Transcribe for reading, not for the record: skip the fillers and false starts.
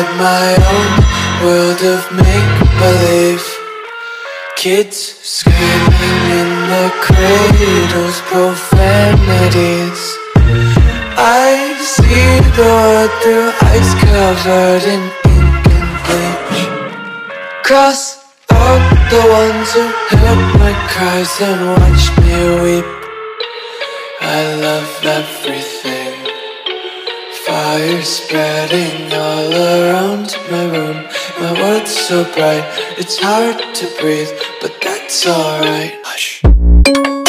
inside my own world of make-believe. Kids screaming in their cradles, profanities. I see the world through eyes covered in ink and bleach. Cross out the ones who heard my cries and watched me weep. I love everything. Fire spreading all around my room. My world's so bright, it's hard to breathe, but that's alright. Hush.